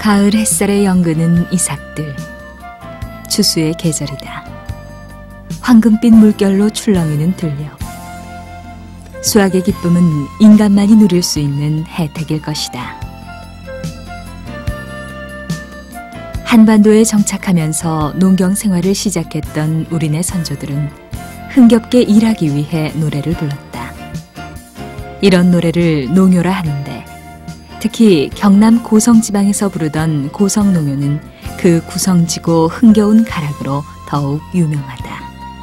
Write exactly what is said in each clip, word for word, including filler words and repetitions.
가을 햇살에 연그는 이삭들. 추수의 계절이다. 황금빛 물결로 출렁이는 들녘. 수확의 기쁨은 인간만이 누릴 수 있는 혜택일 것이다. 한반도에 정착하면서 농경 생활을 시작했던 우리네 선조들은 흥겹게 일하기 위해 노래를 불렀다. 이런 노래를 농요라 하는데, 특히 경남 고성지방에서 부르던 고성농요는 그 구성지고 흥겨운 가락으로 더욱 유명하다.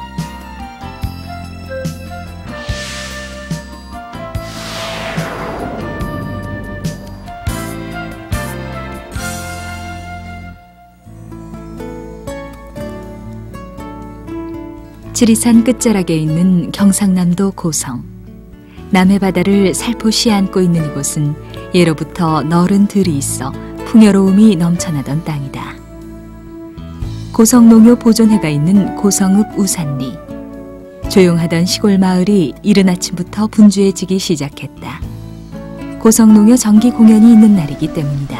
지리산 끝자락에 있는 경상남도 고성. 남해 바다를 살포시 안고 있는 이곳은 예로부터 너른 들이 있어 풍요로움이 넘쳐나던 땅이다. 고성농요 보존회가 있는 고성읍 우산리. 조용하던 시골 마을이 이른 아침부터 분주해지기 시작했다. 고성농요 정기 공연이 있는 날이기 때문이다.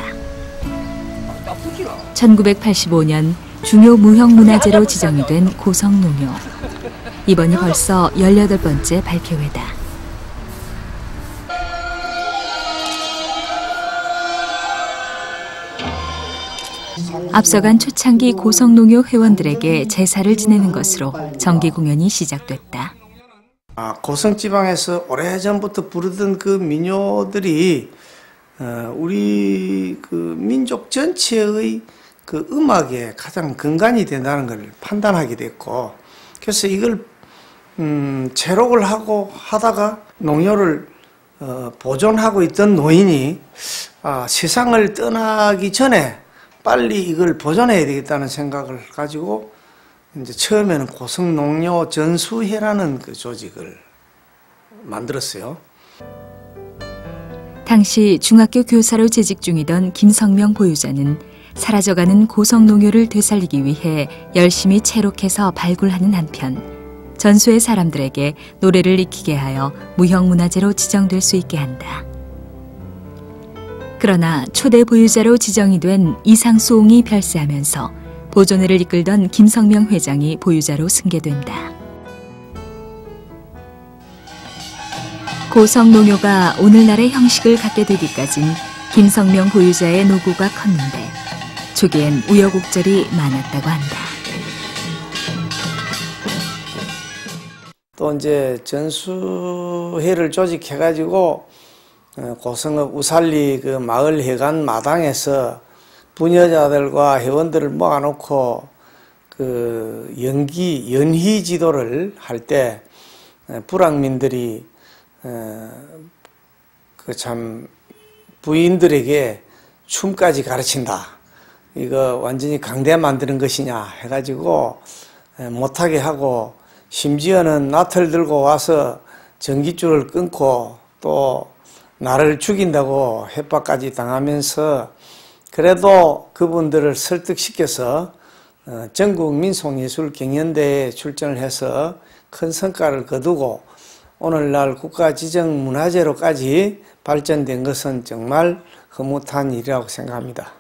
천구백팔십오 년 중요 무형문화재로 지정이 된 고성농요. 이번이 벌써 열여덟 번째 발표회다. 앞서간 초창기 고성농요 회원들에게 제사를 지내는 것으로 정기 공연이 시작됐다. 아, 고성지방에서 오래전부터 부르던 그 민요들이 어, 우리 그 민족 전체의 그 음악에 가장 근간이 된다는 걸 판단하게 됐고, 그래서 이걸 음, 체록을 하고 하다가 농요를 어, 보존하고 있던 노인이 아, 세상을 떠나기 전에 빨리 이걸 보존해야 되겠다는 생각을 가지고 이제 처음에는 고성농요 전수회라는 그 조직을 만들었어요. 당시 중학교 교사로 재직 중이던 김성명 보유자는 사라져가는 고성농요를 되살리기 위해 열심히 체록해서 발굴하는 한편 전수의 사람들에게 노래를 익히게 하여 무형문화재로 지정될 수 있게 한다. 그러나 초대 보유자로 지정이 된 이상수옹이 별세하면서 보존회를 이끌던 김성명 회장이 보유자로 승계된다. 고성농요가 오늘날의 형식을 갖게 되기까진 김성명 보유자의 노고가 컸는데 초기엔 우여곡절이 많았다고 한다. 또 이제 전수회를 조직해가지고 고성읍 우살리 그 마을 회관 마당에서 부녀자들과 회원들을 모아놓고 그 연기 연희 지도를 할 때 불황민들이 그 참 부인들에게 춤까지 가르친다. 이거 완전히 강대 만드는 것이냐 해가지고 못하게 하고, 심지어는 낫을 들고 와서 전깃줄을 끊고 또 나를 죽인다고 협박까지 당하면서 그래도 그분들을 설득시켜서 전국 민속예술경연대회에 출전을 해서 큰 성과를 거두고 오늘날 국가지정문화재로까지 발전된 것은 정말 흐뭇한 일이라고 생각합니다.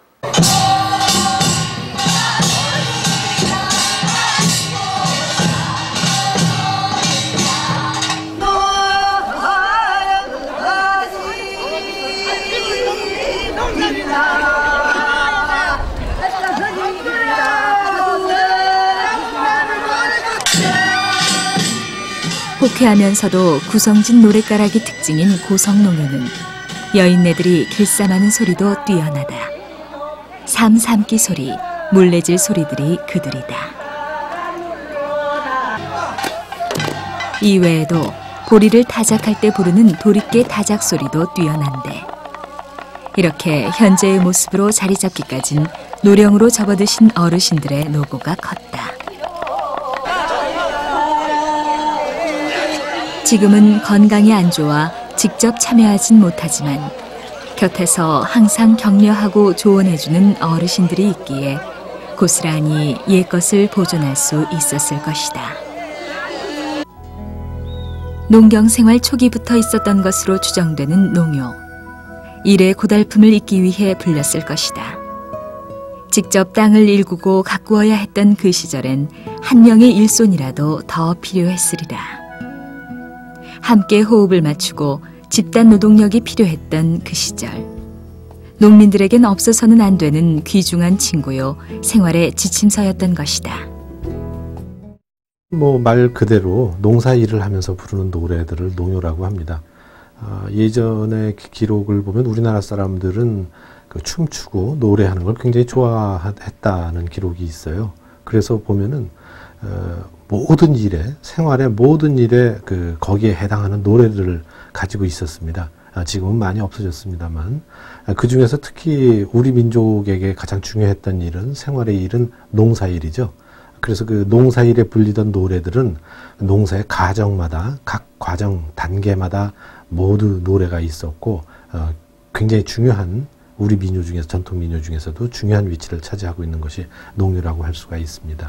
호쾌하면서도 구성진 노랫가락이 특징인 고성농요는 여인네들이 길쌈하는 소리도 뛰어나다. 삼삼기 소리, 물레질 소리들이 그들이다. 이외에도 보리를 타작할 때 부르는 도리깨 타작 소리도 뛰어난데, 이렇게 현재의 모습으로 자리 잡기까진 노령으로 접어드신 어르신들의 노고가 컸다. 지금은 건강이 안 좋아 직접 참여하진 못하지만 곁에서 항상 격려하고 조언해주는 어르신들이 있기에 고스란히 옛것을 보존할 수 있었을 것이다. 농경생활 초기부터 있었던 것으로 추정되는 농요. 일의 고달픔을 잊기 위해 불렸을 것이다. 직접 땅을 일구고 가꾸어야 했던 그 시절엔 한 명의 일손이라도 더 필요했으리라. 함께 호흡을 맞추고 집단 노동력이 필요했던 그 시절. 농민들에겐 없어서는 안 되는 귀중한 친구요, 생활의 지침서였던 것이다. 뭐 말 그대로 농사 일을 하면서 부르는 노래들을 농요라고 합니다. 아, 예전의 기록을 보면 우리나라 사람들은 그 춤추고 노래하는 걸 굉장히 좋아했다는 기록이 있어요. 그래서 보면은 어, 모든 일에, 생활의 모든 일에 그 거기에 해당하는 노래들을 가지고 있었습니다. 아, 지금은 많이 없어졌습니다만, 아, 그 중에서 특히 우리 민족에게 가장 중요했던 일은, 생활의 일은 농사일이죠. 그래서 그 농사일에 불리던 노래들은 농사의 과정마다, 각 과정 단계마다 모두 노래가 있었고, 어, 굉장히 중요한, 우리 민요 중에서, 전통 민요 중에서도 중요한 위치를 차지하고 있는 것이 농요라고 할 수가 있습니다.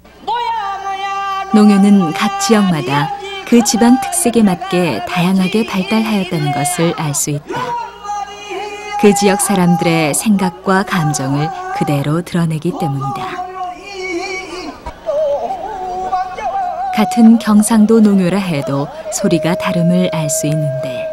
농요는 각 지역마다 그 지방 특색에 맞게 다양하게 발달하였다는 것을 알 수 있다. 그 지역 사람들의 생각과 감정을 그대로 드러내기 때문이다. 같은 경상도 농요라 해도 소리가 다름을 알 수 있는데,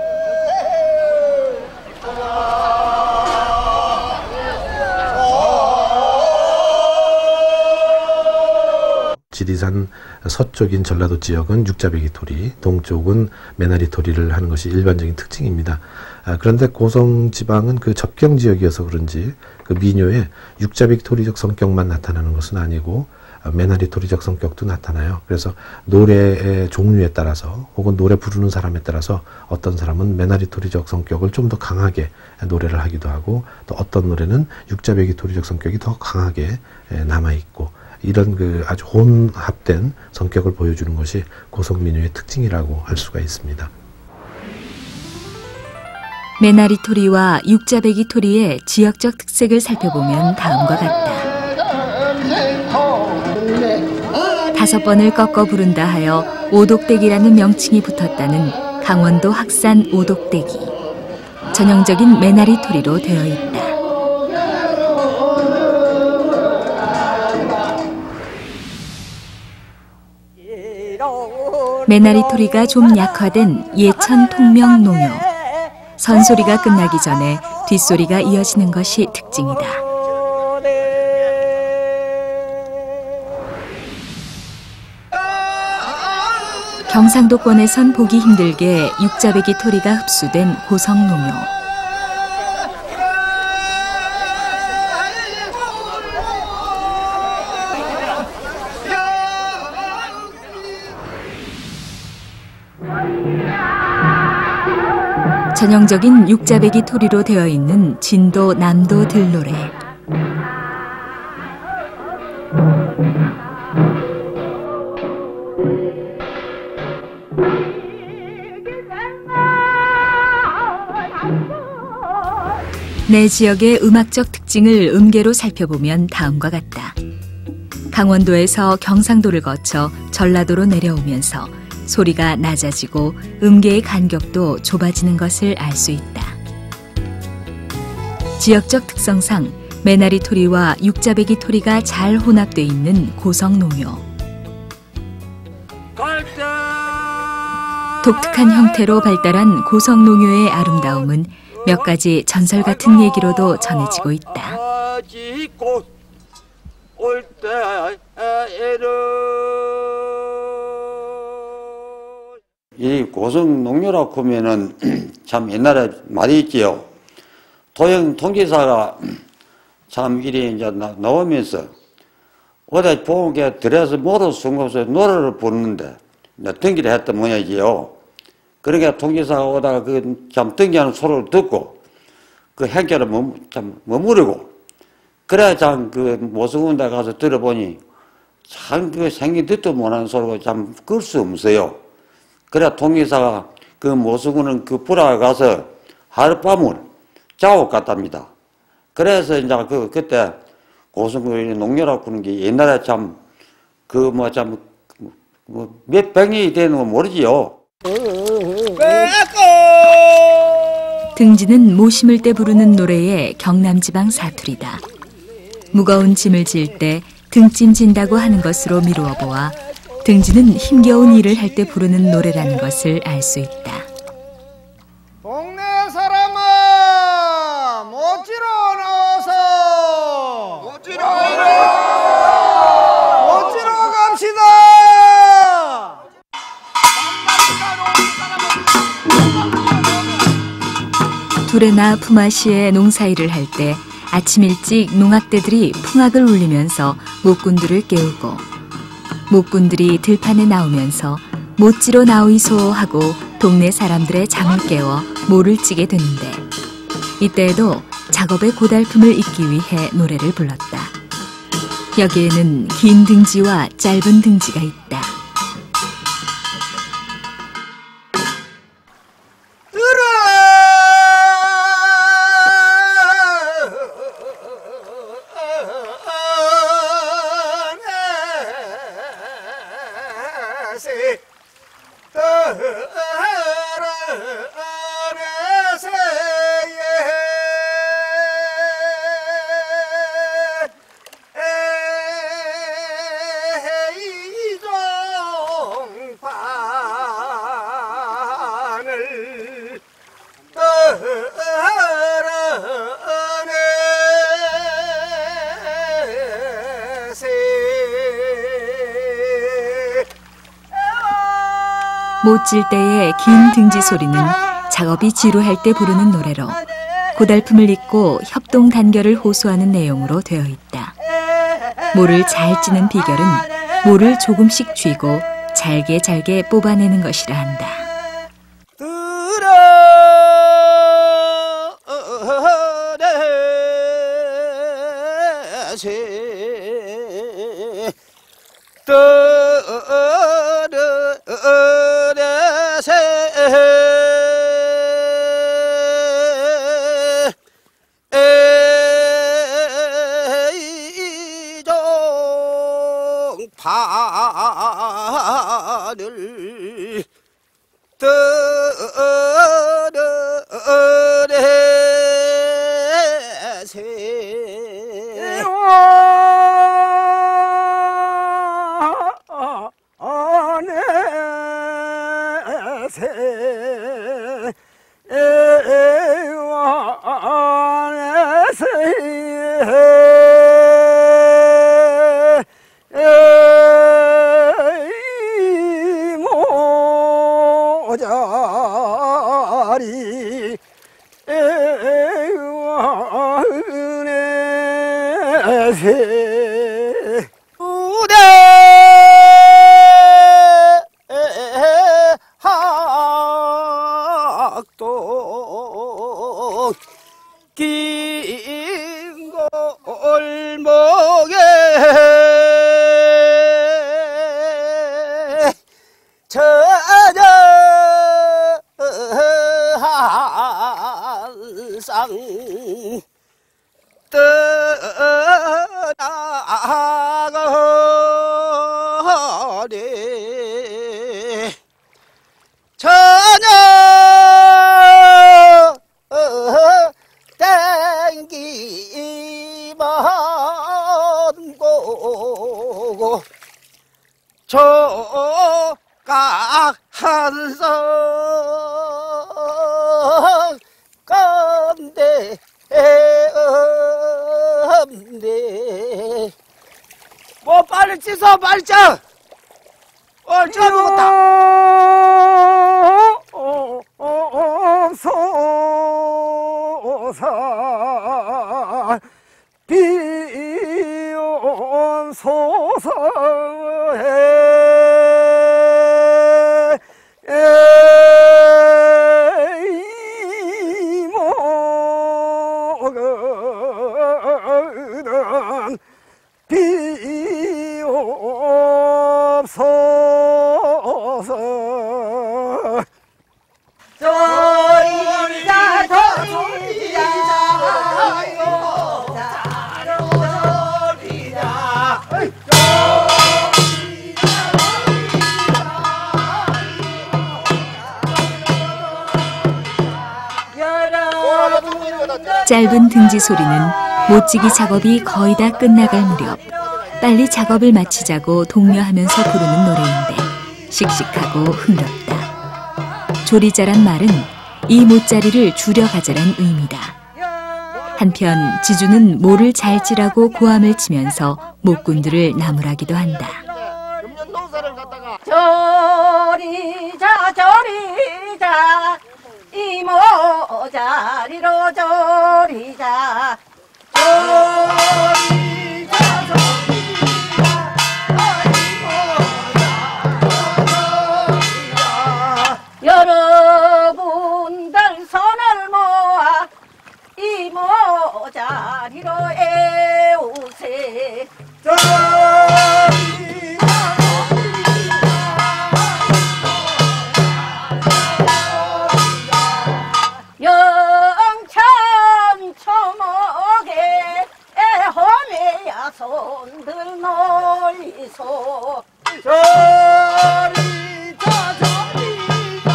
지리산 서쪽인 전라도 지역은 육자배기 토리, 동쪽은 매나리 토리를 하는 것이 일반적인 특징입니다. 아, 그런데 고성 지방은 그 접경 지역이어서 그런지 그 민요에 육자배기 토리적 성격만 나타나는 것은 아니고 아, 매나리 토리적 성격도 나타나요. 그래서 노래의 종류에 따라서 혹은 노래 부르는 사람에 따라서 어떤 사람은 매나리 토리적 성격을 좀 더 강하게 노래를 하기도 하고, 또 어떤 노래는 육자배기 토리적 성격이 더 강하게 남아있고, 이런 그 아주 혼합된 성격을 보여주는 것이 고성민요의 특징이라고 할 수가 있습니다. 매나리 토리와 육자배기 토리의 지역적 특색을 살펴보면 다음과 같다. 다섯 번을 꺾어 부른다 하여 오독대기라는 명칭이 붙었다는 강원도 학산 오독대기. 전형적인 매나리 토리로 되어 있다. 매나리 토리가 좀 약화된 예천 통명 농요. 선소리가 끝나기 전에 뒷소리가 이어지는 것이 특징이다. 경상도권에선 보기 힘들게 육자배기 토리가 흡수된 고성 농요. 전형적인 육자배기 토리로 되어 있는 진도 남도 들노래. 내 지역의 음악적 특징을 음계로 살펴보면 다음과 같다. 강원도에서 경상도를 거쳐 전라도로 내려오면서 소리가 낮아지고 음계의 간격도 좁아지는 것을 알 수 있다. 지역적 특성상 매나리 토리와 육자배기 토리가 잘 혼합되어 있는 고성 농요. 독특한 형태로 발달한 고성 농요의 아름다움은 몇 가지 전설 같은 얘기로도 전해지고 있다. 이 고성 농요라고 하면은 참 옛날에 말이 있지요. 도영 통지사가 참 이리 이제 나, 나오면서 어디 보은 게 들어서 모로 숨고서 노래를 부르는데 등기를 했던 모양이지요. 그러니까 통지사가 오다가 그 참 등기하는 소리를 듣고 그 행결을 머무, 참 머무르고, 그래야 참 그 모성군 데 가서 들어보니 참 그 생긴 듣도 못하는 소리고 참 끌 수 없어요. 그래 통기사가 그 모수군은 그 불화가 가서 하룻밤을 자고 갔답니다. 그래서 이제 그 그때 고성군이 농요라고 하는 게 옛날에 참 그 뭐 참 뭐 몇 백년이 되는 건 모르지요. 등지는 모 심을 때 부르는 노래의 경남지방 사투리다. 무거운 짐을 질 때 등짐 진다고 하는 것으로 미루어 보아 등지는 힘겨운 일을 할 때 부르는 노래라는 것을 알 수 있다. 동네 사람아 못지러 나와서 못지러 못지러 갑시다. 두레나 품앗이에 농사일을 할 때 아침 일찍 농악대들이 풍악을 울리면서 목꾼들을 깨우고 목꾼들이 들판에 나오면서 못지로 나오이소 하고 동네 사람들의 잠을 깨워 모를 찌게 되는데 이때에도 작업의 고달픔을 잊기 위해 노래를 불렀다. 여기에는 긴 등지와 짧은 등지가 있다. 못질 때의 긴 등지 소리는 작업이 지루할 때 부르는 노래로 고달픔을 잊고 협동 단결을 호소하는 내용으로 되어 있다. 모를 잘 찌는 비결은 모를 조금씩 쥐고 잘게 잘게 뽑아내는 것이라 한다. 파를 모자리 은혜세 우대 학도 긴 골목에 저저 한상 떠나가네 저녁 땡기만 고고 조각 한성 건데 없네 뭐 빨리 찢어 빨리 쪄 어 쪄 먹었다 소사 비온소서해 이모거든 비옵소서 소리자 소리자 짧은 등지 소리는 못지기 작업이 거의 다 끝나갈 무렵 빨리 작업을 마치자고 독려하면서 부르는 노래인데 씩씩하고 흥겹다. 조리자란 말은 이 못자리를 줄여가자란 의미다. 한편 지주는 모를 잘 찌라고 고함을 치면서 목꾼들을 나무라기도 한다. 저리자 저리자 이모 자리로 저리자 저리자 저리자 여러분들 손을 모아 이모 자리로 에우세 영천 초목에 호매야 손들 놀이소 저리자 저리자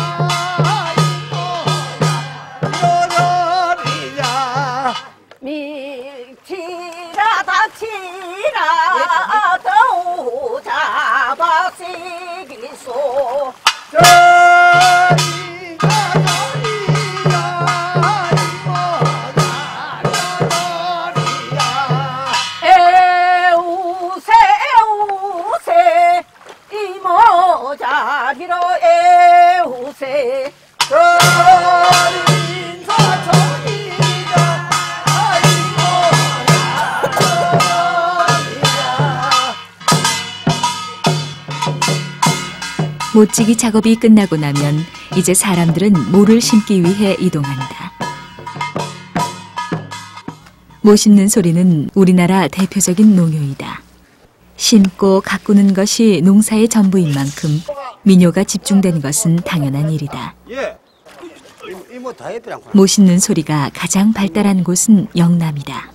저리자 밀치라 다치라 도 잡아쓰기소 자리로 에우세 저리자 저리자 못지기 작업이 끝나고 나면 이제 사람들은 모를 심기 위해 이동한다. 모 심는 소리는 우리나라 대표적인 농요이다. 심고 가꾸는 것이 농사의 전부인 만큼 민요가 집중된 것은 당연한 일이다. 모 심는 소리가 가장 발달한 곳은 영남이다.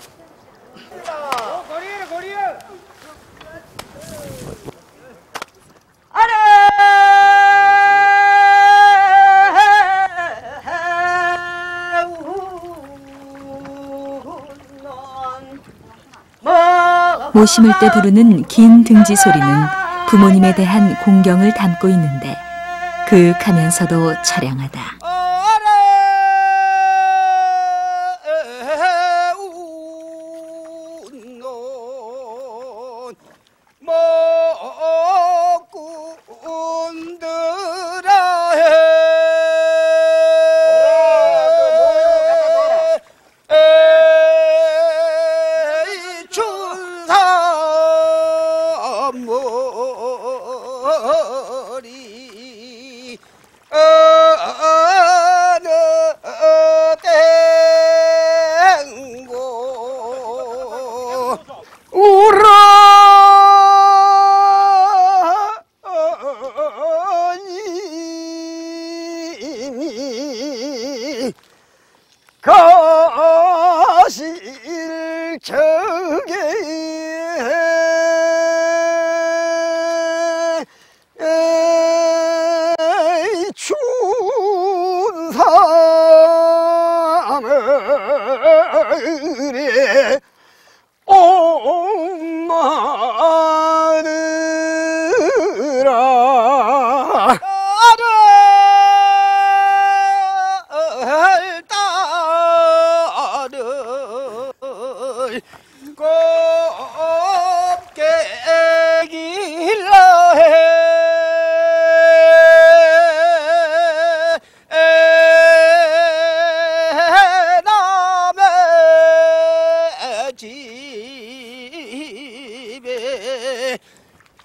모 심을 때 부르는 긴 등지 소리는 부모님에 대한 공경을 담고 있는데 그윽하면서도 처량하다. 거실 적에 춘삼을에 옥마느라 곱게 길러해 남의 집에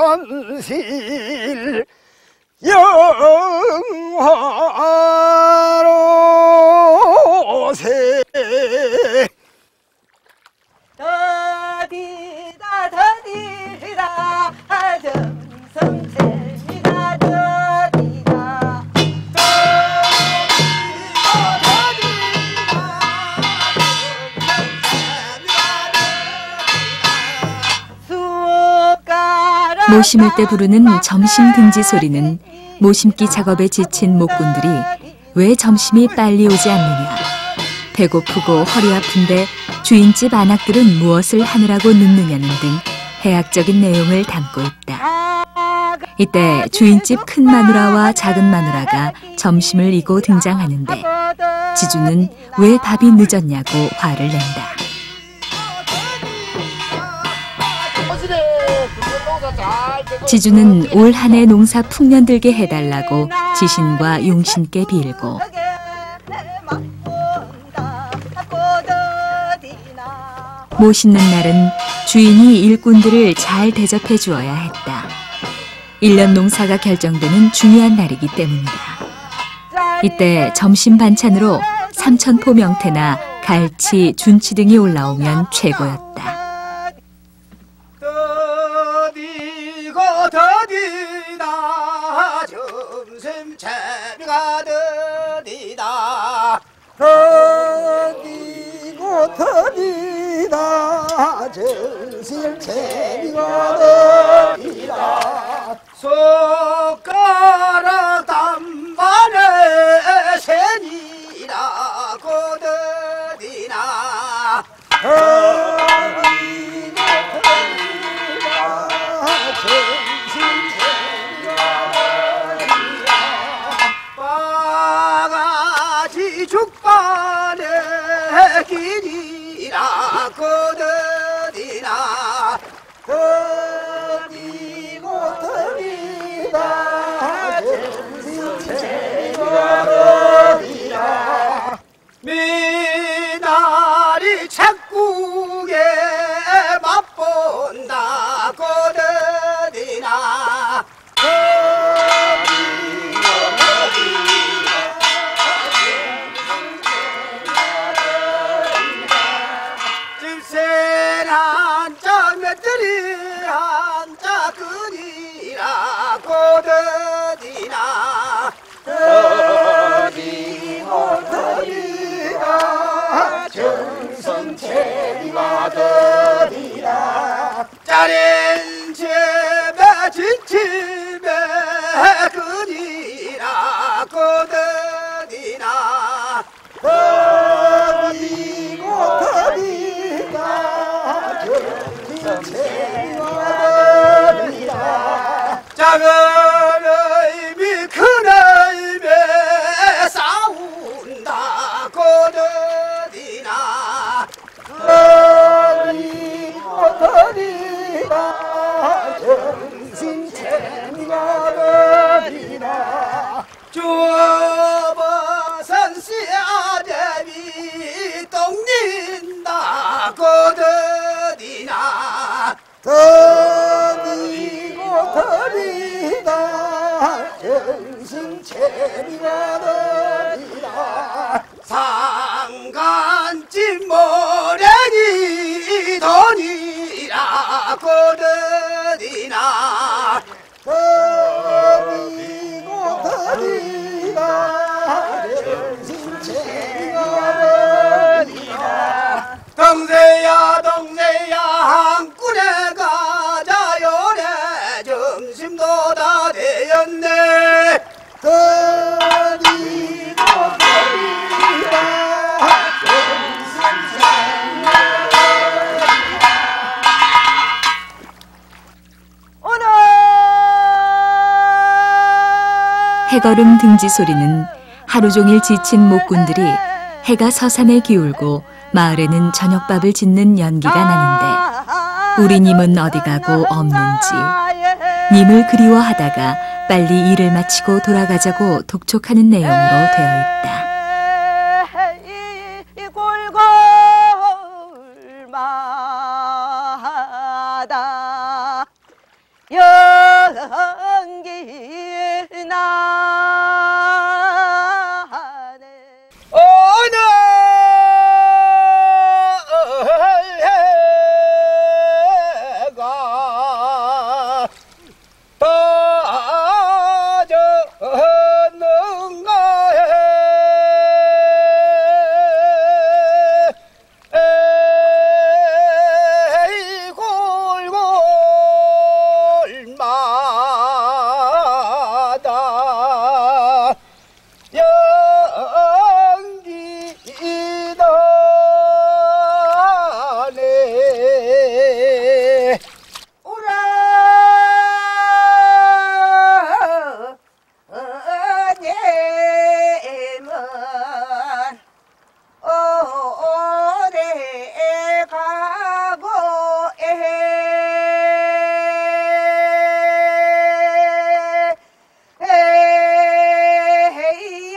원실 영화로세 더디다 더디다 정성채미가 더디다 모심을 때 부르는 점심 등지 소리는 모심기 작업에 지친 목꾼들이 왜 점심이 빨리 오지 않느냐, 배고프고 허리 아픈데 주인집 안악들은 무엇을 하느라고 늦느냐는 등 해학적인 내용을 담고 있다. 이때 주인집 큰 마누라와 작은 마누라가 점심을 이고 등장하는데 지주는 왜 밥이 늦었냐고 화를 낸다. 지주는 올 한 해 농사 풍년들게 해달라고 지신과 용신께 빌고 모 씻는 날은 주인이 일꾼들을 잘 대접해 주어야 했다. 일 년 농사가 결정되는 중요한 날이기 때문이다. 이때 점심 반찬으로 삼천포 명태나 갈치, 준치 등이 올라오면 최고였다. 더디고 더디다 점심 채비가 더디다 더디고 더디다 점심 채비가 더디다 손가락 단반에 새니라고 더디나 바가지 죽반에 길이라고 더디나 더디고 더디다 정신체가 더디다 미나리 책국에 맛본다고 더디나 집센 한짝 맷들이 한짝 끈이라고 더디나 더디고 더디다 정성체리가 더디다 짜린 집에 진집에 끈이라고 더디나 더디고 더디다 정성체리가 더디다 작은 의미 큰 의미 싸운다고 더디나 더디고 더디다 정신체미가 더디나 주어버선 씨아대비 똥린다고 더디나 더디고 더디다 정신체미가 더디나 상간집 모래니 돈이라고 더디나 더디고 더디다 정신체미가 더디나 동세야 동세야 한꾼에 가자 요래 점심도 다 되었네 더디고 더디다 해걸음 등지 소리는 하루 종일 지친 목꾼들이 해가 서산에 기울고 마을에는 저녁밥을 짓는 연기가 나는데 우리 님은 어디 가고 없는지 님을 그리워하다가 빨리 일을 마치고 돌아가자고 독촉하는 내용으로 되어 있다. 이 골골마다 연기나 어느 해가 빠졌는가 에이 골골마다 연기나네 오라 어님은 오래 가고 에이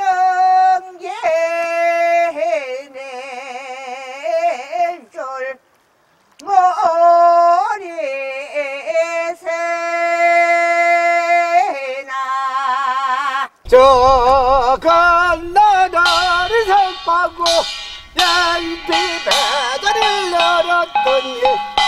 영계낼 줄 모리세나 저 간나다리 석방고 연비 배다리를 열었더니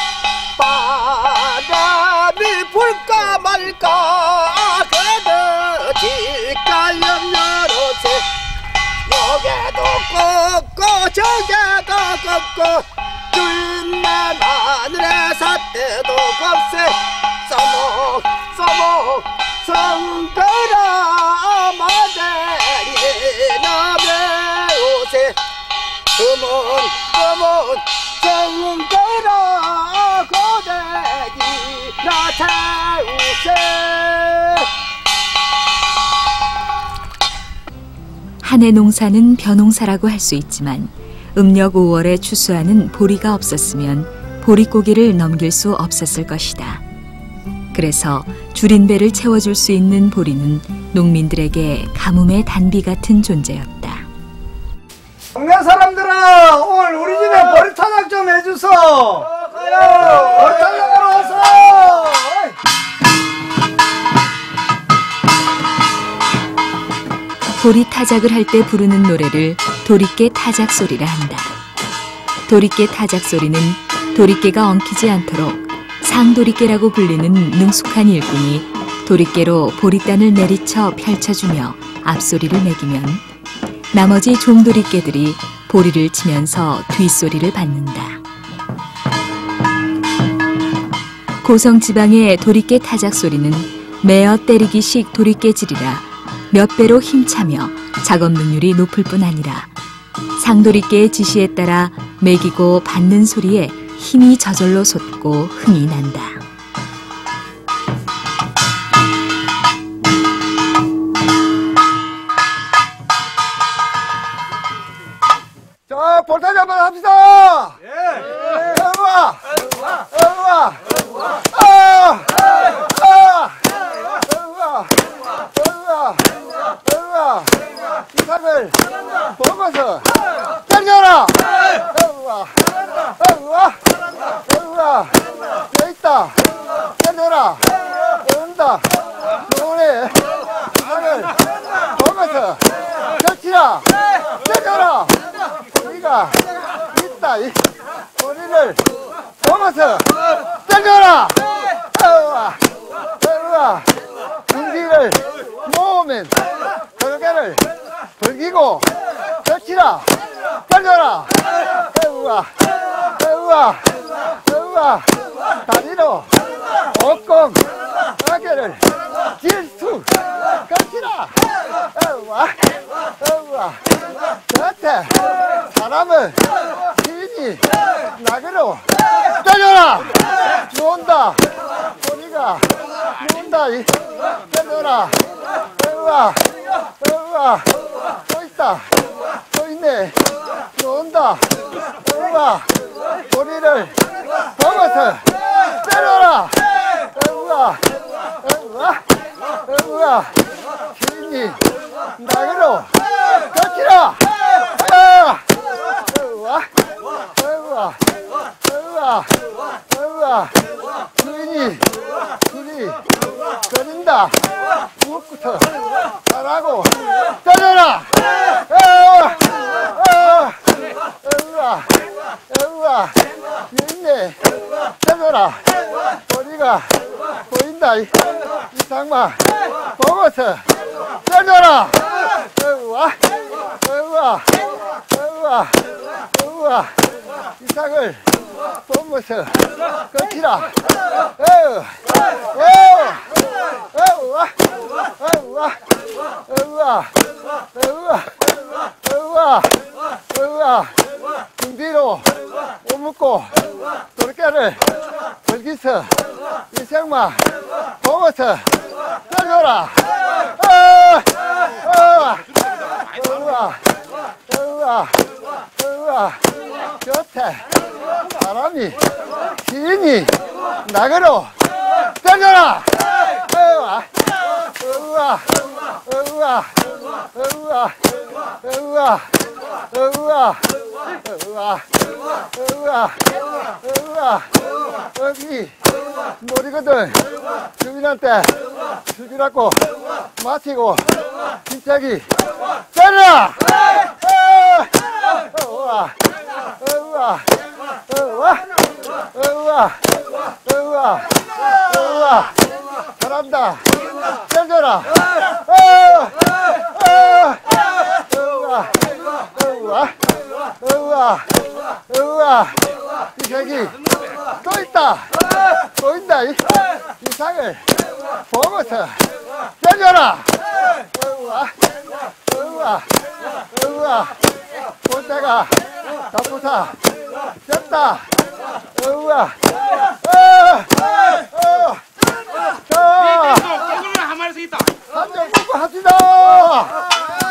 바람이 불까 말까 그래도 길가염 열어세 여기도 꺾고 저기도 꺾고 뚫는 하늘에 삿대도 겁세 써먹 써먹 성거라 마대리 남의 옷에 금은 금은 성거라 고데기 나 태우세 한 해 농사는 벼농사라고 할 수 있지만 음력 오월에 추수하는 보리가 없었으면 보릿고기를 넘길 수 없었을 것이다. 그래서 줄인 배를 채워줄 수 있는 보리는 농민들에게 가뭄의 단비 같은 존재였다. 동네 사람들아 오늘 우리 집에 보리 타작 좀 해주소. 보리 타작으로 와서. 보리 타작을 할 때 부르는 노래를 도리깨 타작 소리라 한다. 도리깨 타작 소리는 도리깨가 엉키지 않도록 상도리깨라고 불리는 능숙한 일꾼이 도리깨로 보리단을 내리쳐 펼쳐주며 앞소리를 매기면 나머지 종도리깨들이 보리를 치면서 뒷소리를 받는다. 고성지방의 도리깨 타작 소리는 매어 때리기식 도리깨질이라 몇 배로 힘차며 작업 능률이 높을 뿐 아니라 상도리깨의 지시에 따라 매기고 받는 소리에 힘이 저절로 솟고 흥이 난다. 자, 볼타작 한번 합시다. 예. 우와. 우와. 우와. 아. 아. 우와. 우와. 우와. 이삭을 먹어서 때려라. 우와. 우와. 우와. 여기 있다. 때려라. 온다. 노래. 이삭을 먹어서 펼치라. 때려라. 우리가 있다. 이 우리를 먹어서 때려라. 우와. 우와. 군기를 모으면 결계를 벌기고 펼치라. 때려라. 우와. 우와. 우와. 다리로 옥공 어깨를 질수 펼치라. 우와. 우와. 곁에 사람을 시인이 낙으로 때려라. 놓은다. 우리가 놓은다. 이 때려라. 우와. 우와. 또 있다. 또 있네. 놓은다. 우와. 우리를 먹어서 때려라. 우와. 우와. 우와. 시인이 낙으로 펼치라. 우와. 우와. 우와. 우와. 주인이 둘이 잘한다. 무엇부터 잘하고 때려라. 으아 으아 있네. 때려라. 머리가 보인다. 이상마 보고서 때려라. 으아 으아 으아 으아 이상을 보면서 거치라. 으아 으아 으아 으아 으아 으아 으아 등 뒤로 오묻고 도로깨를 벌기서 이상마 보고서 때려라. 으아 으아 으아 으아 으아 곁에 바람이 시인이 나그로 때려라. 으아 으아 으아 으아 으아 으아 으아 으아 으아 여기 머리거든. 주민한테 죽이라고 마치고 진짜기 때려라. 으아 으아 으아 으아 으아 으아 잘한다. 때려라. 으아 으아 으아 으아 으아 이 새끼 또 있다. 보인다. 이 이상을 보고서 때려라. 으아 으아 으아 볼 때가 다부사 졌다. 으아 으아 으아 자 한 마리씩 있다. 한잔 먹고 합시다.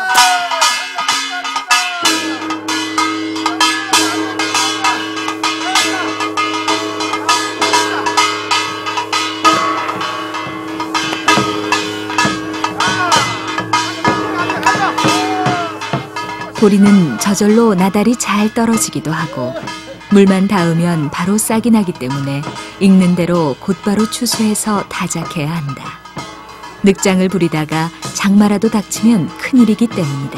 보리는 저절로 나달이 잘 떨어지기도 하고 물만 닿으면 바로 싹이 나기 때문에 익는 대로 곧바로 추수해서 다작해야 한다. 늑장을 부리다가 장마라도 닥치면 큰일이기 때문이다.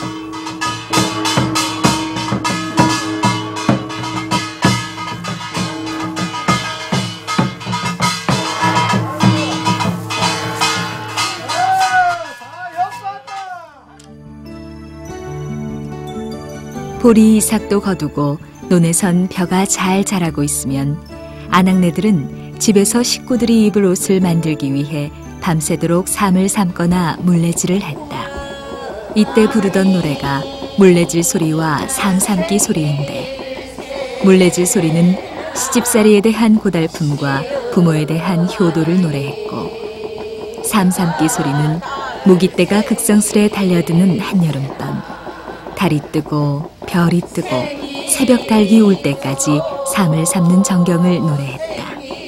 보리 이삭도 거두고 논에선 벼가 잘 자라고 있으면 아낙네들은 집에서 식구들이 입을 옷을 만들기 위해 밤새도록 삼을 삶거나 물레질을 했다. 이때 부르던 노래가 물레질 소리와 삼 삶기 소리인데 물레질 소리는 시집살이에 대한 고달픔과 부모에 대한 효도를 노래했고 삼 삶기 소리는 모깃대가 극성스레 달려드는 한여름밤 달이 뜨고 별이 뜨고 새벽 달기 올 때까지 삶을 삶는 정경을 노래했다.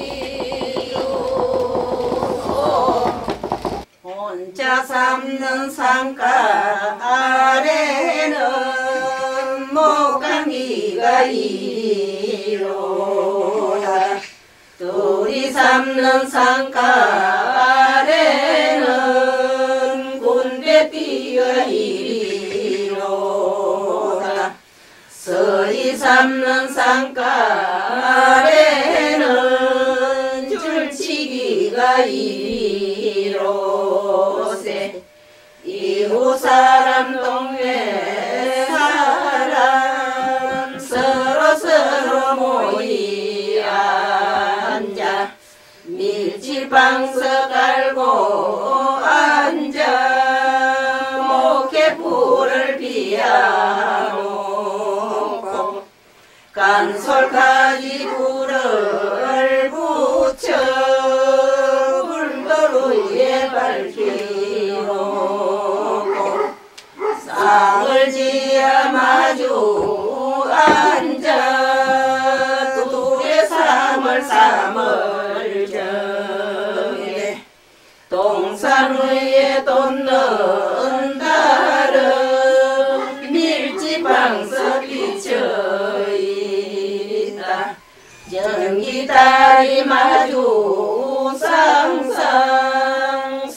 혼자 삶는 상가 아래는 목감기가 이리로다. 둘이 삶는 상가 아래는 군대띠가 이리로다. 서리 삶는 상가 아래는 줄치기가 이리로세. 이웃 사람 동네 사람 서로 서로 모이 앉아 밀치방석 깔고 앉아 목회불을 비워놓고 간솔가지 불을 붙여 불도로 위에 밝히놓고 쌍을 지어 마주 앉아 둘의 삶을 삶을 정해 동산 위에 돋는 달은 밀지방석 비쳐있다. 전기달이 마주 쌍쌍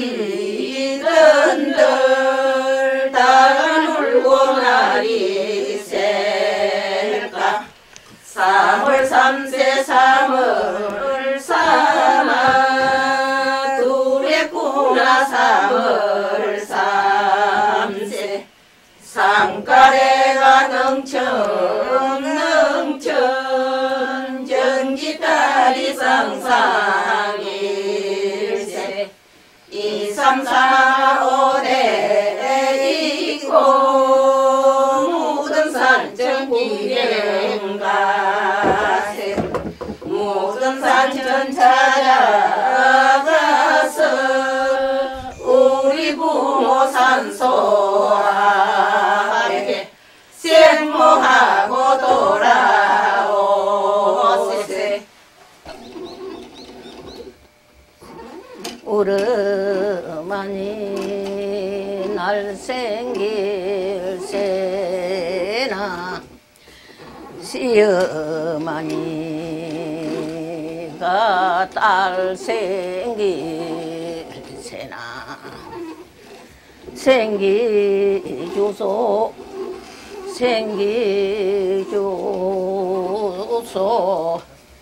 이른들 다가 울고 날이 셀까 삼월 삼세 삼월 삼아 두랬구나 삼월 삼세 상가래가 능천 능천 전기딸이 상상일세 이삼사오대 있고 묻은 산천 비행가세 묻은 산천 찾아가서 우리 부모 산소하게 생모하고 돌아오세 오르마니 날 생길세나 시어머니가 딸 생길세나 생기주소 생기주소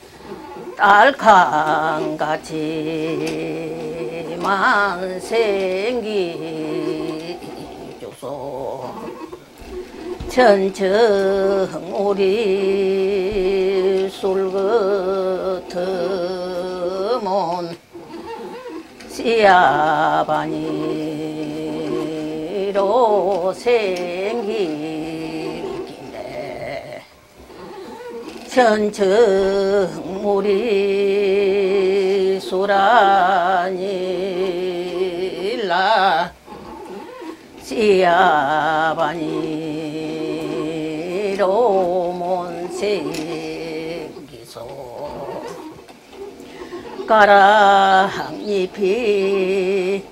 딸강같이만 생기주소 천천오리 술같으면 씨아바니로 생길긴데 천천오리 수라니라 씨아바니로 못생기소 가랑잎이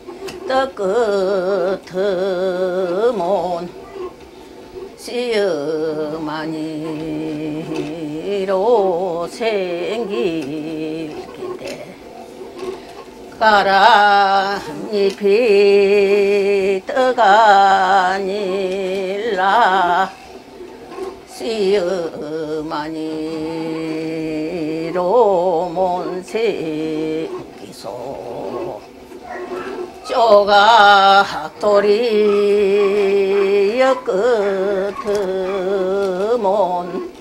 떡끝으면 시어머니로 생길긴데 가랑잎이 떡아니라 시어머니로 못생기소 쪼각돌이 엮으면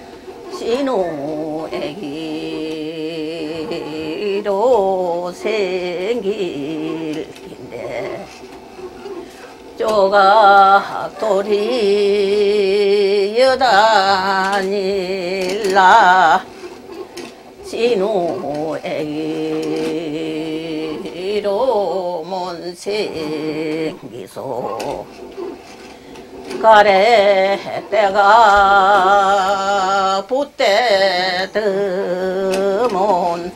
신우애기로 생길긴데 쪼각돌이 여다닐라 신우애기로 못생기소 가래때가 붙대드면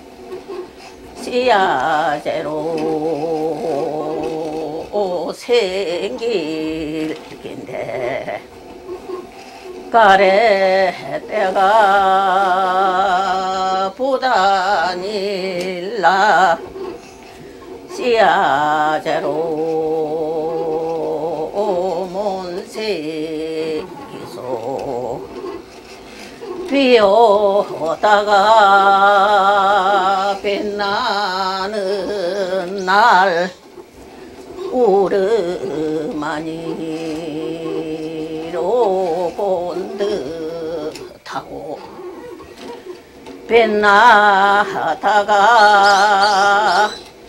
씨야제로 생길긴데 가래때가 부다닐라 씨야제로 못생기소 비오다가 빛나는 날 우르마니로 본 듯하고 빛나다가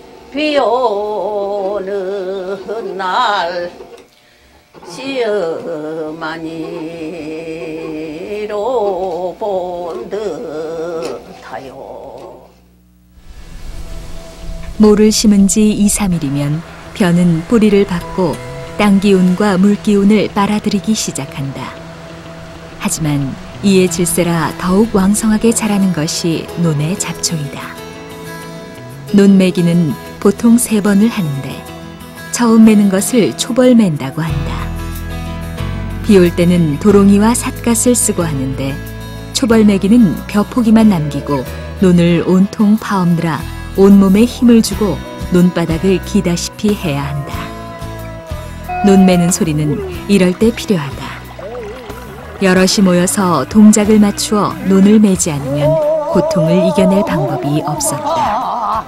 비오는 날 시어머니로 본 듯하요. 모를 심은 지 이, 삼일이면 벼는 뿌리를 받고 땅 기운과 물 기운을 빨아들이기 시작한다. 하지만 이에 질세라 더욱 왕성하게 자라는 것이 논의 잡초이다. 논 매기는 보통 세 번을 하는데 처음 매는 것을 초벌맨다고 한다. 비 올 때는 도롱이와 삿갓을 쓰고 하는데 초벌 매기는 벼포기만 남기고 논을 온통 파엎느라 온몸에 힘을 주고 논바닥을 기다시피 해야 한다. 논 매는 소리는 이럴 때 필요하다. 여럿이 모여서 동작을 맞추어 논을 매지 않으면 고통을 이겨낼 방법이 없었다.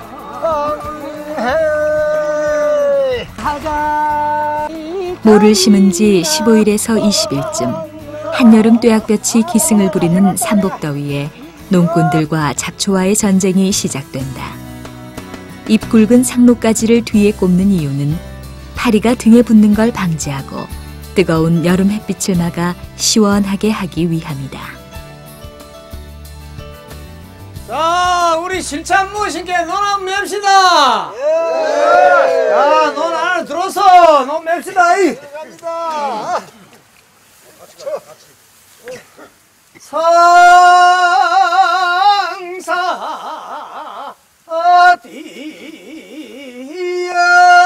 모를 심은 지 십오 일에서 이십 일쯤 한여름 뙤약볕이 기승을 부리는 삼복더위에 농꾼들과 잡초와의 전쟁이 시작된다. 잎 굵은 상록가지를 뒤에 꼽는 이유는 파리가 등에 붙는 걸 방지하고 뜨거운 여름 햇빛을 막아 시원하게 하기 위함이다. 자, 우리 실참 무엇인게 논 한번 맵시다. 예. 자, 논 안에 들어서 논 맵시다. 갑니다. 상사 어디야?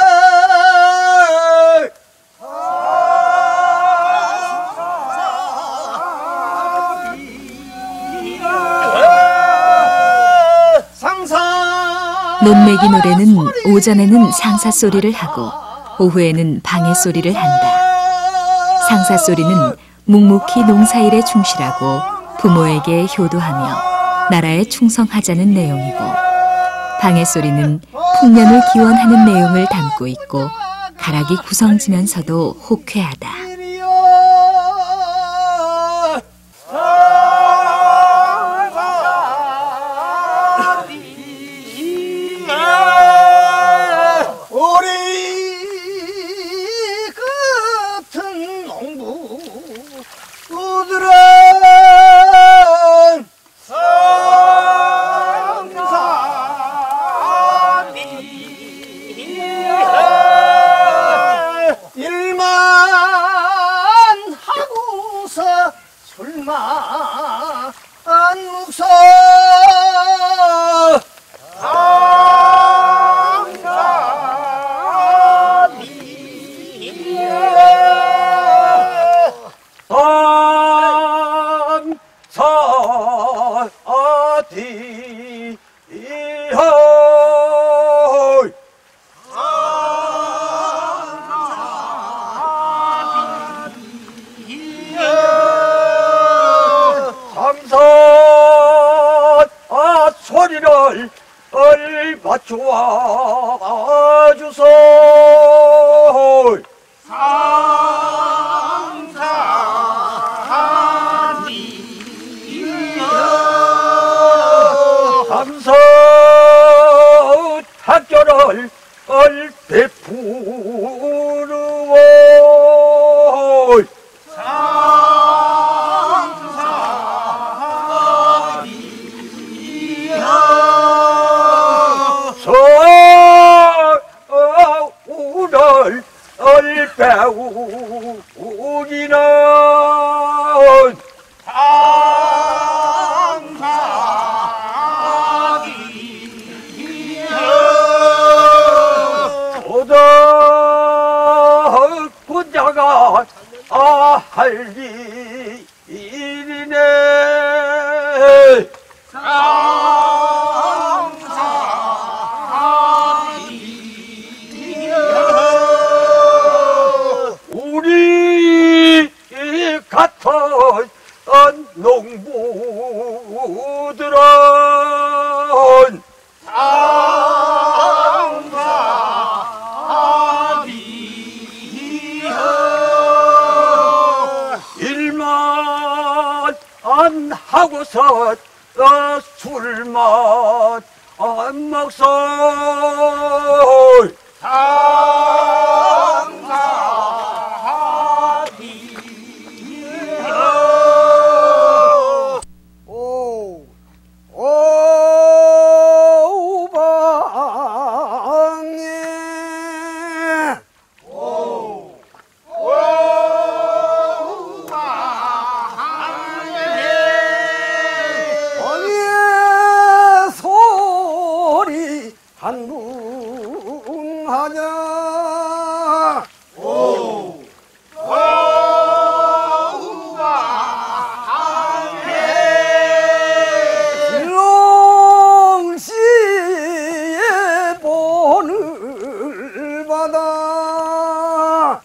논매기 노래는 오전에는 상사 소리를 하고 오후에는 방해 소리를 한다. 상사 소리는 묵묵히 농사일에 충실하고 부모에게 효도하며 나라에 충성하자는 내용이고, 방해 소리는 풍년을 기원하는 내용을 담고 있고 가락이 구성지면서도 호쾌하다. 일롱시에 보는 하다.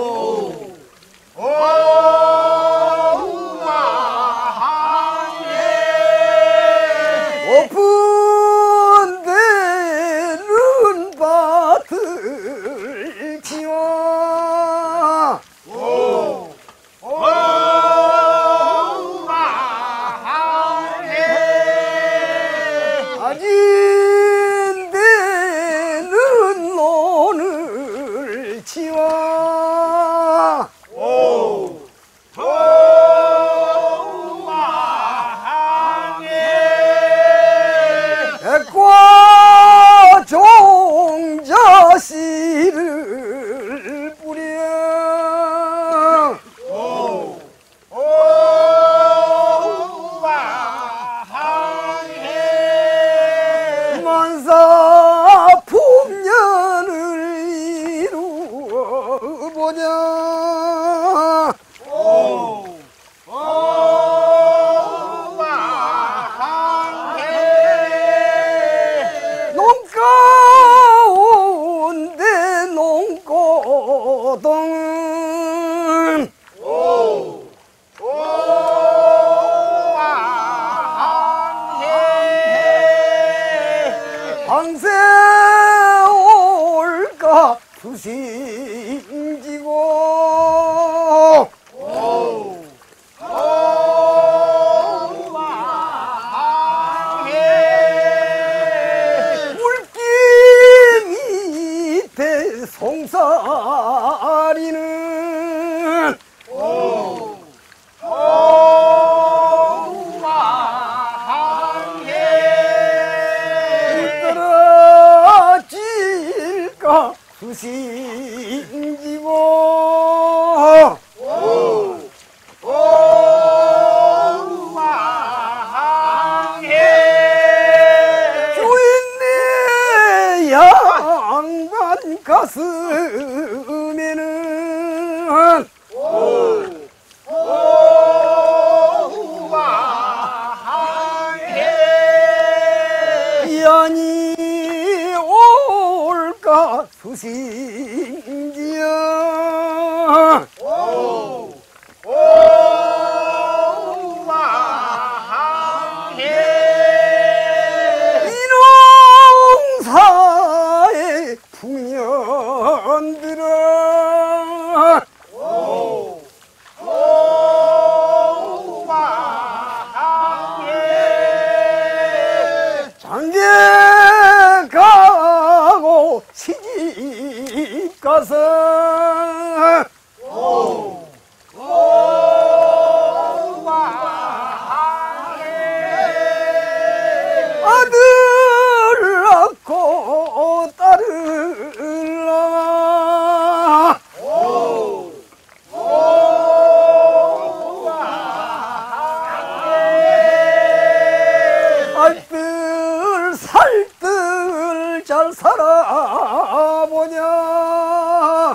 높은 데는 밭을 치워 아진 데는 논을 치워 백과 종자 씨를 뿌려 만사 풍년을 이루어보자 농 가운데 농고동은 방세 올까 수심지고 물길 밑에 송사리는 떨어질까 수심지고 주인네 양반 가슴에는 연이 올까 수심지어 이농사의 풍년들은 장계 가고 시집 가서 아들 낳고 딸을 낳아 알뜰 살뜰 잘 살아보냐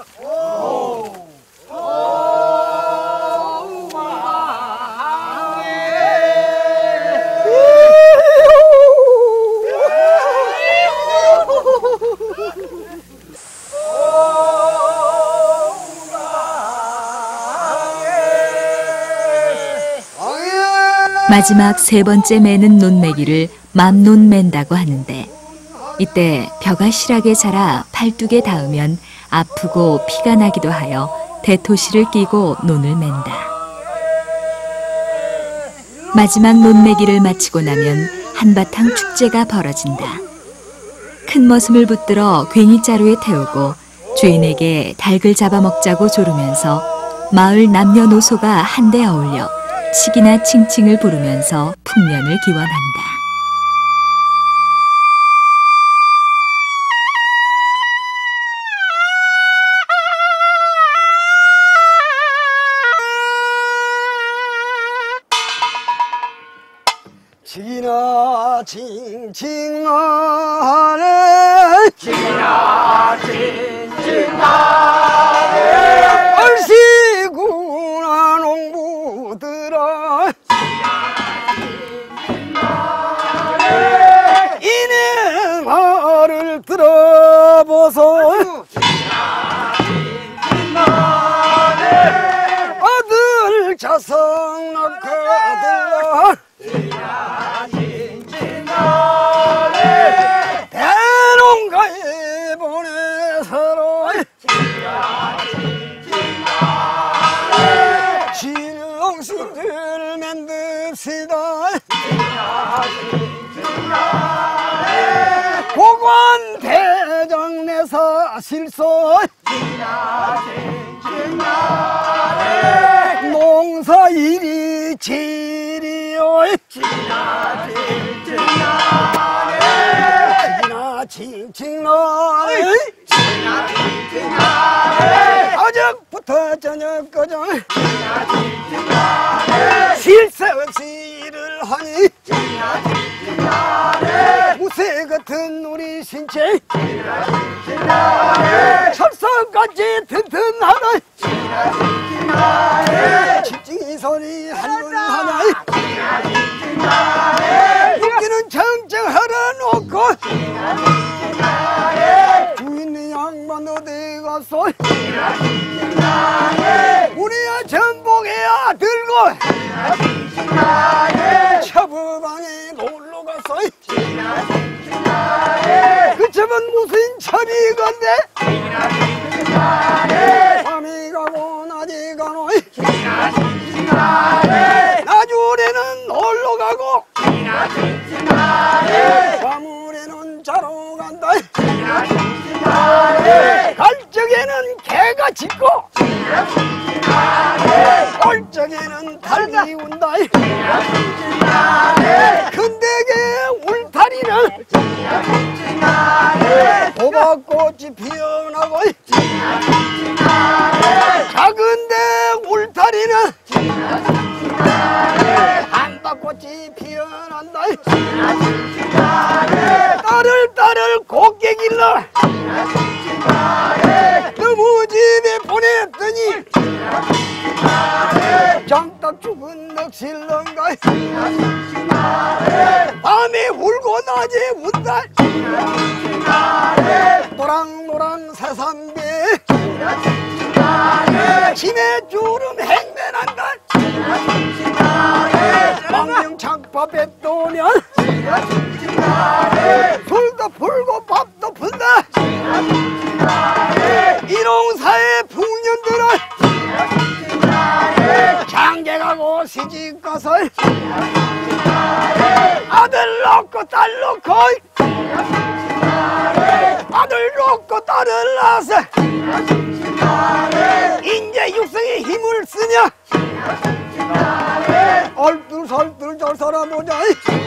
마지막 세 번째 매는 논매기를 맘논 맨다고 하는데 이때 벼가 실하게 자라 팔뚝에 닿으면 아프고 피가 나기도 하여 대토시를 끼고 논을 맨다. 마지막 논매기를 마치고 나면 한바탕 축제가 벌어진다. 큰 머슴을 붙들어 괭이자루에 태우고 주인에게 닭을 잡아먹자고 조르면서 마을 남녀노소가 한데 어울려 칙이나 칭칭을 부르면서 풍년을 기원한다. 칙이나 칭칭하네 칙이나 칭칭하네 얼씨구나 농부들아 이내 말을 들어보소 자성 낳고 들러 대농가에 보내서로 신롱신들 만듭시다 고관 대장 내서 실소 농사 일이 질이요 지나 칭칭나네 어제부터 저녁까지 실세 없이 일을 하니 무쇠 같은 우리 신체 철석같이 튼튼하다 집중이 소리 한번 하나 웃기는 정정하라 놓고 주인의 양반 어디 갔어 우리야 전복해야 들고 첩방에 놀러 갔어 그 첩은 무슨 첩이건데 밤이 가고 낮이 가노 나주에는 놀러 가고 밤울에는 자러 간다 갈 적에는 개가 짖고 올 적에는 달이 운다 근데게 울타리는 호박꽃이 피어나고 작은데 울타리는 한박꽃이 피어난다 딸을 딸을 곱게 길러 너무 집에 보냈더니 장딱 죽은 넋실런가 밤에 울고 낮에 운다 노랑노랑 새삼배 김에 주름 행매난다 망명창밥에 떠오면 술도 풀고 밥도 푼다 이농사의 풍년들은 장계가고 시집가서 아들 놓고 딸 놓고 아들 놓고 딸을 낳아서 인제 육성의 힘을 쓰냐 얼뚤설뚤 잘 살아보자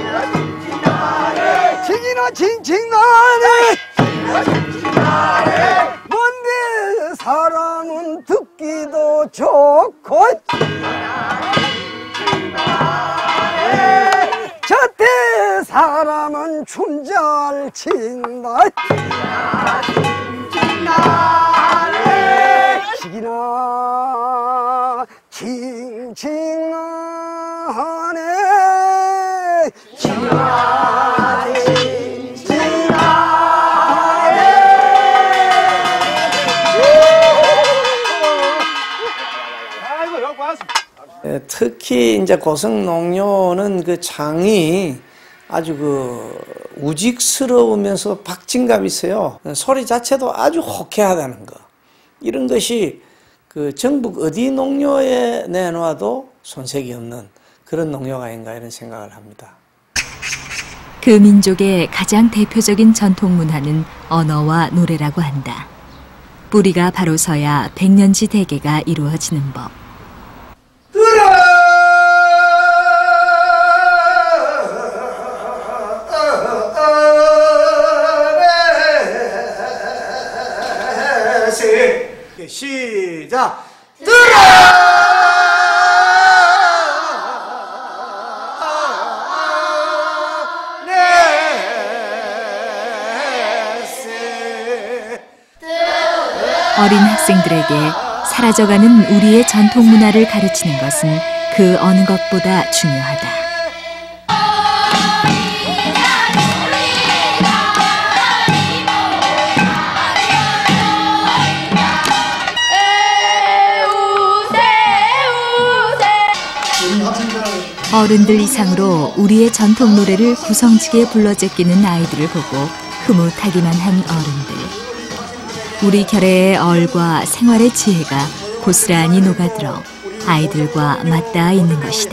칭이나 칭칭나네 뭔데 사람은 듣기도 좋고 저때 사람은 춤 잘 친다 칭이나 칭칭나네 칭이나 특히 이제 고성농요는 그 장이 아주 그 우직스러우면서 박진감이 있어요. 소리 자체도 아주 호쾌하다는 거. 이런 것이 그 전북 어디 농요에 내놔도 손색이 없는 그런 농요가 아닌가 이런 생각을 합니다. 그 민족의 가장 대표적인 전통 문화는 언어와 노래라고 한다. 뿌리가 바로 서야 백년지 대계가 이루어지는 법. 시작 들어 어린 학생들에게 사라져가는 우리의 전통 문화를 가르치는 것은 그 어느 것보다 중요하다. 어른들 이상으로 우리의 전통 노래를 구성지게 불러 제끼는 아이들을 보고 흐뭇하기만 한 어른들. 우리 결의의 얼과 생활의 지혜가 고스란히 녹아들어 아이들과 맞닿아 있는 것이다.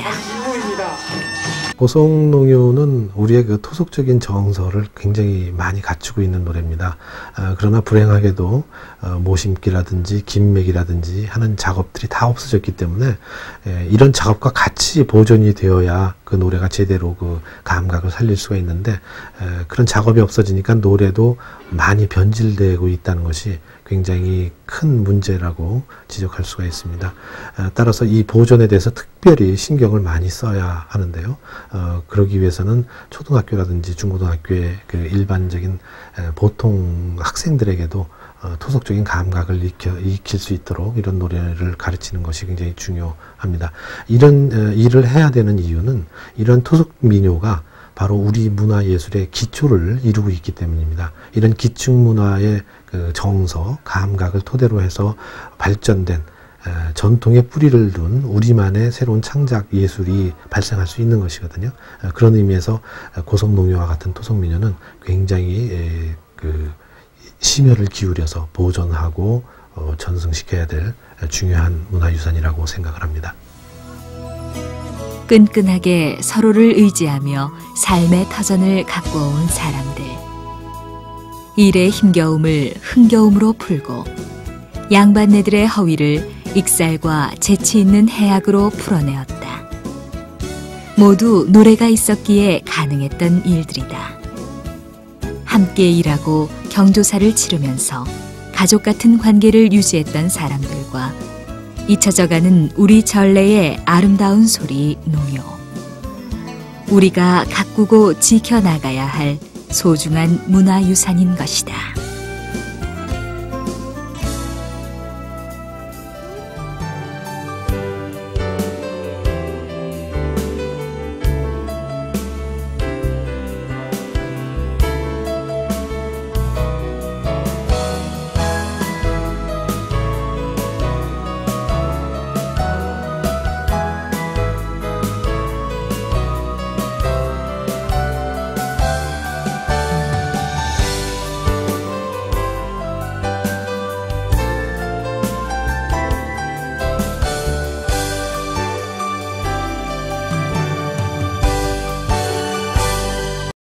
고성농요는 우리의 그 토속적인 정서를 굉장히 많이 갖추고 있는 노래입니다. 어, 그러나 불행하게도 어, 모심기라든지 김맥이라든지 하는 작업들이 다 없어졌기 때문에 에, 이런 작업과 같이 보존이 되어야 그 노래가 제대로 그 감각을 살릴 수가 있는데 에, 그런 작업이 없어지니까 노래도 많이 변질되고 있다는 것이 굉장히 큰 문제라고 지적할 수가 있습니다. 에, 따라서 이 보존에 대해서 특별히 신경을 많이 써야 하는데요. 어, 그러기 위해서는 초등학교라든지 중고등학교의 그 일반적인 에, 보통 학생들에게도 어, 토속적인 감각을 익혀, 익힐 수 있도록 이런 노래를 가르치는 것이 굉장히 중요합니다. 이런 에, 일을 해야 되는 이유는 이런 토속 민요가 바로 우리 문화예술의 기초를 이루고 있기 때문입니다. 이런 기층문화의 그 정서, 감각을 토대로 해서 발전된 전통의 뿌리를 둔 우리만의 새로운 창작 예술이 발생할 수 있는 것이거든요. 그런 의미에서 고성농요와 같은 토속민요는 굉장히 그 심혈을 기울여서 보존하고 전승시켜야 될 중요한 문화유산이라고 생각을 합니다. 끈끈하게 서로를 의지하며 삶의 터전을 갖고 온 사람들. 일의 힘겨움을 흥겨움으로 풀고 양반네들의 허위를 익살과 재치 있는 해악으로 풀어내었다. 모두 노래가 있었기에 가능했던 일들이다. 함께 일하고 경조사를 치르면서 가족 같은 관계를 유지했던 사람들과 잊혀져가는 우리 전래의 아름다운 소리 농요. 우리가 가꾸고 지켜나가야 할 소중한 문화유산인 것이다.